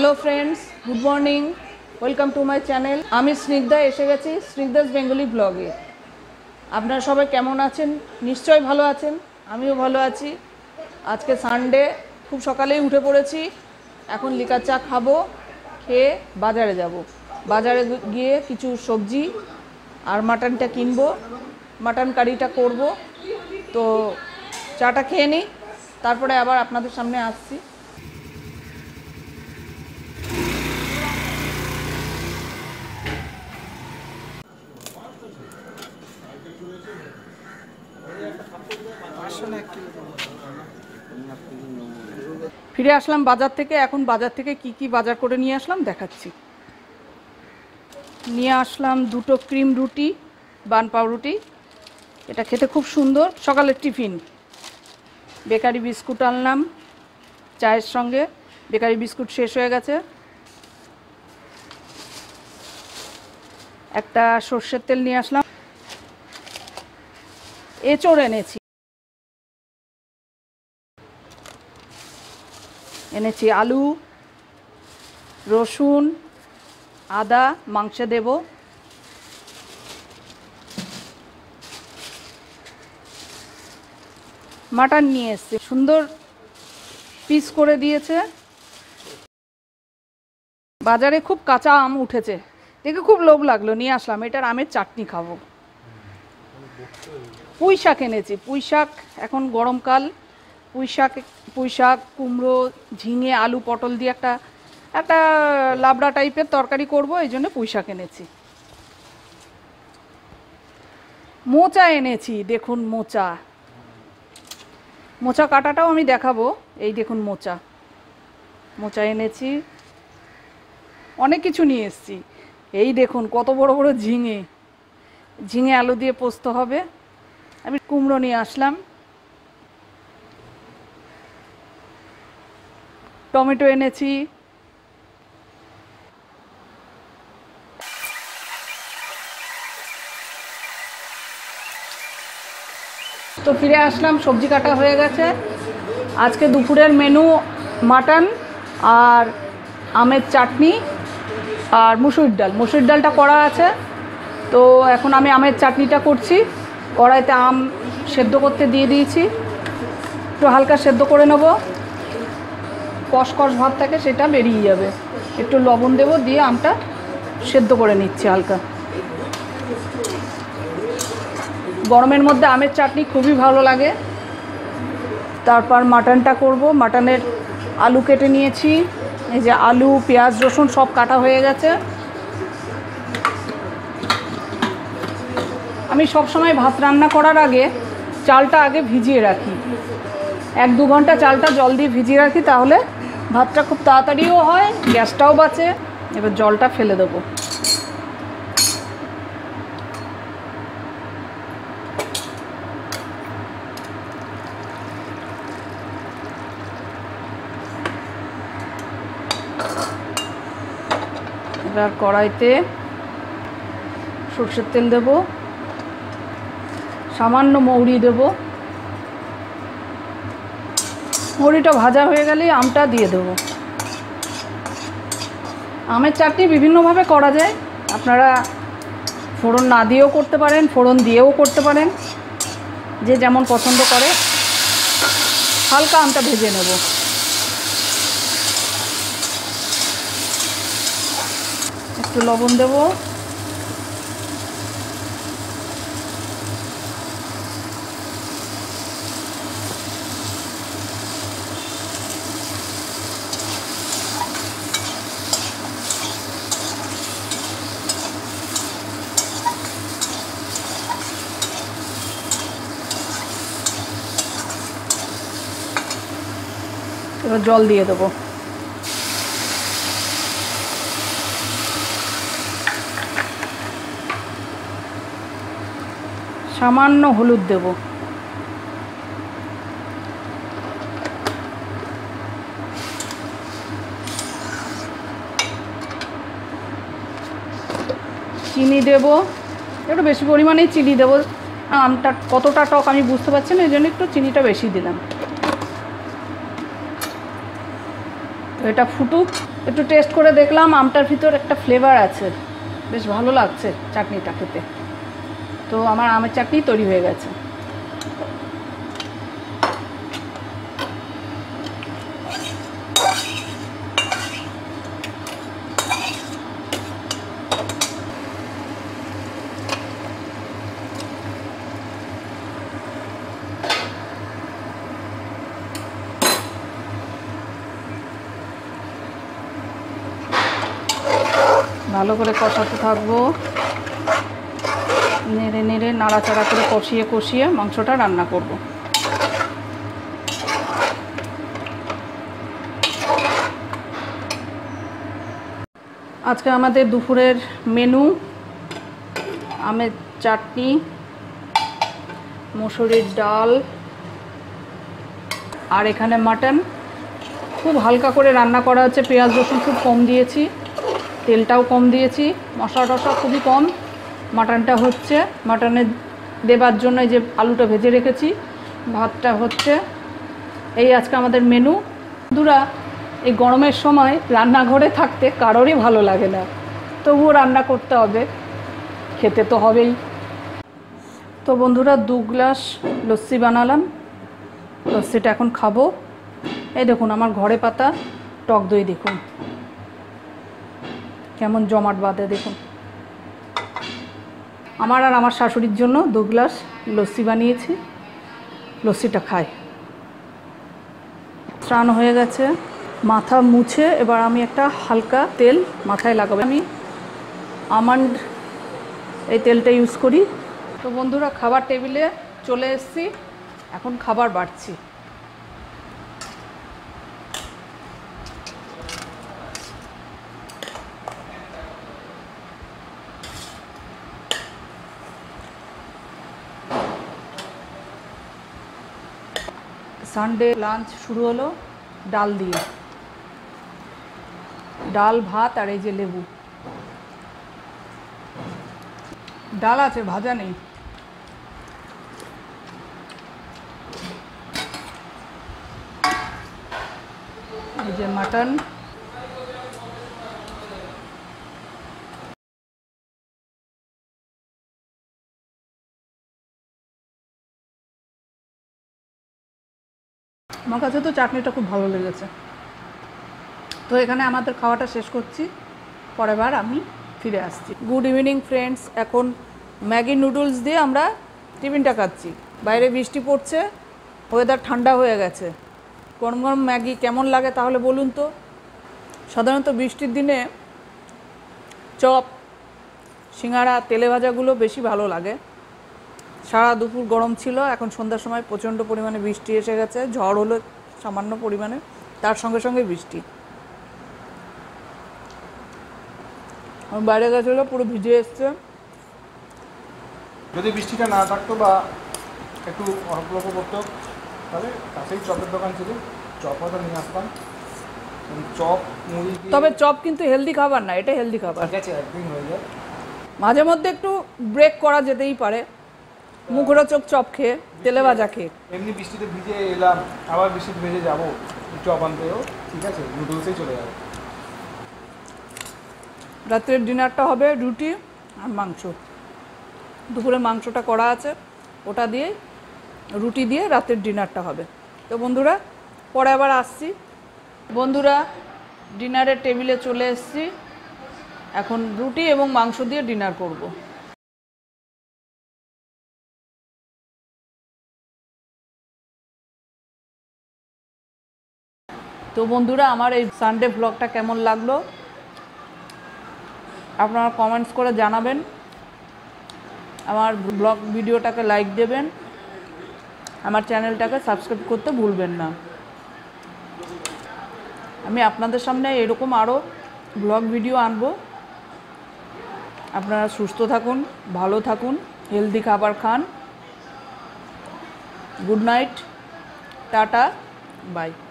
Hello friends, good morning, welcome to my channel. आमी स्निग्धा एसे गेছি স্নিগ্ধাস বেঙ্গলি ব্লগে। আপনারা সবাই কেমন আছেন? নিশ্চয়ই ভালো আছেন, আমিও ভালো আছি। আজকে সানডে, খুব সকালেই উঠে পড়েছি। এখন লিকার চা খাবো, খেয়ে বাজারে যাব। বাজারে গিয়ে কিছু সবজি আর মাটনটা কিনবো, মাটন কারিটা করব। তো চাটা খেয়ে নিই, তারপরে আবার আপনাদের সামনে আসছি। ফিরে আসলাম বাজার থেকে। এখন বাজার থেকে কি কি বাজার করে নিয়ে আসলাম দেখাচ্ছি। নিয়ে আসলাম দুটো ক্রিম রুটি, বান পাউরুটি। এটা খেতে খুব সুন্দর, সকালের টিফিন। বেকারি বিস্কুট আনলাম চায়ের সঙ্গে, বেকারি বিস্কুট শেষ হয়ে গেছে। একটা সর্ষের তেল নিয়ে আসলাম। এঁচড় এনেছি আলু, রসুন, আদা মাংসে দেব। মাটন নিয়ে এসছে, সুন্দর পিস করে দিয়েছে। বাজারে খুব কাঁচা আম উঠেছে, দেখে খুব লোভ লাগলো, নিয়ে আসলাম। এটার আমের চাটনি খাবো। পুঁই শাক এনেছি, পুঁই শাক, এখন গরমকাল। পুঁই শাক, কুমড়ো, ঝিঙে, আলু, পটল দিয়ে একটা লাবড়া টাইপের তরকারি করব, এই জন্য পুঁই শাক এনেছি। মোচা এনেছি, দেখুন মোচা কাটাটাও আমি দেখাবো। এই দেখুন মোচা এনেছি। অনেক কিছু নিয়ে এসেছি। এই দেখুন কত বড় বড় ঝিঙে আলু দিয়ে পোস্ত হবে। আমি কুমড়ো নিয়ে আসলাম। টমেটো এনেছি। তো ফিরে আসলাম, সবজি কাটা হয়ে গেছে। আজকে দুপুরের মেনু মাটন আর আমের চাটনি আর মুসুর ডালটা করা আছে। তো এখন আমি আমের চাটনিটা করছি। কড়াইতে আম সেদ্ধ করতে দিয়ে দিয়েছি, একটু হালকা সেদ্ধ করে নেব। কষ ভাব থাকে, সেটা বেরিয়ে যাবে। একটু লবণ দেব, দিয়ে আমটা সেদ্ধ করে নিচ্ছি হালকা। গরমের মধ্যে আমের চাটনি খুবই ভালো লাগে। তারপর মাটনটা করব। মাটনের আলু কেটে নিয়েছি। এই যে আলু, পেঁয়াজ, রসুন সব কাটা হয়ে গেছে। আমি সব সময় ভাত রান্না করার আগে চালটা আগে ভিজিয়ে রাখি, 1-2 ঘন্টা চালটা জল দিয়ে ভিজিয়ে রাখি, তাহলে ভাতটা খুব তাড়াতাড়িও হয়, গ্যাসটাও বাঁচে। এবার জলটা ফেলে দেবো। এবার কড়াইতে সরষের তেল দেব, সামান্য মৌরি দেব। মৌরিটা ভাজা হয়ে গেলে আমটা দিয়ে দেব। আমের চাটনি বিভিন্নভাবে করা যায়। আপনারা ফোড়ন না দিয়েও করতে পারেন, ফোড়ন দিয়েও করতে পারেন, যে যেমন পছন্দ করে। হালকা আমটা ভেজে নেব। একটু লবণ দেব। এবার জল দিয়ে দেবো। সামান্য হলুদ দেব। চিনি দেব, একটু বেশি পরিমাণেই চিনি দেব। আমটা কতটা টক আমি বুঝতে পারছি না, এই জন্য একটু চিনিটা বেশি দিলাম। এটা ফুটুক, একটু টেস্ট করে দেখলাম আমটার ভিতর একটা ফ্লেভার আছে, বেশ ভালো লাগছে চাটনিটা খেতে। তো আমার আমের চাটনি তৈরি হয়ে গেছে। ভালো করে কষাতে থাকবো, নেড়ে নেড়ে নাড়াচাড়া করে কষিয়ে কষিয়ে মাংসটা রান্না করব। আজকে আমাদের দুপুরের মেনু আমের চাটনি, মসুরির ডাল, আর এখানে মাটন। খুব হালকা করে রান্না করা হচ্ছে, পেঁয়াজ রসুন খুব কম দিয়েছি, তেলটাও কম দিয়েছি, মশলা টশলা খুবই কম। মাটনটা হচ্ছে, মাটনে দেবার জন্য যে আলুটা ভেজে রেখেছি, ভাতটা হচ্ছে। এই আজকে আমাদের মেনু। বন্ধুরা, এই গরমের সময় রান্নাঘরে থাকতে কারোরই ভালো লাগে না, তবুও রান্না করতে হবে, খেতে তো হবেই। তো বন্ধুরা, 2 গ্লাস লস্যি বানালাম, লস্যিটা এখন খাবো। এই দেখুন আমার ঘরে পাতা টক দই, দেখুন কেমন জমাট বাঁধে, দেখুন। আমার আর আমার শাশুড়ির জন্য 2 গ্লাস লস্যি বানিয়েছি, লস্যিটা খাই। স্নান হয়ে গেছে, মাথা মুছে এবার আমি একটা হালকা তেল মাথায় লাগাবো। আমি আমন্ড এই তেলটা ইউজ করি। তো বন্ধুরা, খাবার টেবিলে চলে এসেছি, এখন খাবার বাড়ছি। সানডে লাঞ্চ শুরু হলো ডাল দিয়ে, ডাল ভাত আর এই যে লেবু। ডাল আছে, ভাজা নেই। এই যে মাটন, আমার কাছে তো চাটনিটা খুব ভালো লেগেছে। তো এখানে আমাদের খাওয়াটা শেষ করছি, পরের বার আমি ফিরে আসছি। গুড ইভিনিং ফ্রেন্ডস, এখন ম্যাগি নুডলস দিয়ে আমরা টিফিনটা খাচ্ছি। বাইরে বৃষ্টি পড়ছে, ওয়েদার ঠান্ডা হয়ে গেছে। গরম গরম ম্যাগি কেমন লাগে তাহলে বলুন তো। সাধারণত বৃষ্টির দিনে চপ, সিঙ্গাড়া, তেলে ভাজাগুলো বেশি ভালো লাগে। সারা দুপুর গরম ছিল, এখন সন্ধ্যার সময় প্রচণ্ড পরিমাণে বৃষ্টি এসে গেছে। ঝড় হলো সামান্য পরিমাণে, তার সঙ্গে সঙ্গে বৃষ্টি। বাইরে গেছিলো, পুরো ভিজে এসছে। যদি বৃষ্টিটা না থাকতো বা একটু অল্প অল্প করতো, তাহলে কাছেই চপের দোকান ছিল, চপ হয়তো নিয়ে আসতাম। চপ মুড়ি, তবে চপ কিন্তু হেলদি খাবার না, এটা হেলদি খাবার। ঠিক আছে, একদিন হয়ে যায়। মাঝে মধ্যে একটু ব্রেক করা যেতেই পারে, মুখরোচক চপ খেয়ে, তেলে ভাজা খেয়ে। এমনি বৃষ্টিতে ভিজে এলাম, আবার বৃষ্টিতে ভেজে যাবো চপ আনতেও, ঠিক আছে, নুডলসেই চলে যাবে। রাত্রের ডিনারটা হবে রুটি আর মাংস। দুপুরে মাংসটা করা আছে, ওটা দিয়ে রুটি দিয়ে রাতের ডিনারটা হবে। তো বন্ধুরা, পরে আবার আসছি। বন্ধুরা, ডিনারের টেবিলে চলে এসেছি, এখন রুটি এবং মাংস দিয়ে ডিনার করব। তো বন্ধুরা, আমার এই সানডে ব্লগটা কেমন লাগলো আপনারা কমেন্টস করে জানাবেন। আমার ব্লগ ভিডিওটাকে লাইক দেবেন, আমার চ্যানেলটাকে সাবস্ক্রাইব করতে ভুলবেন না। আমি আপনাদের সামনে এরকম আরও ব্লগ ভিডিও আনবো। আপনারা সুস্থ থাকুন, ভালো থাকুন, হেলদি খাবার খান। Good night, tata, by.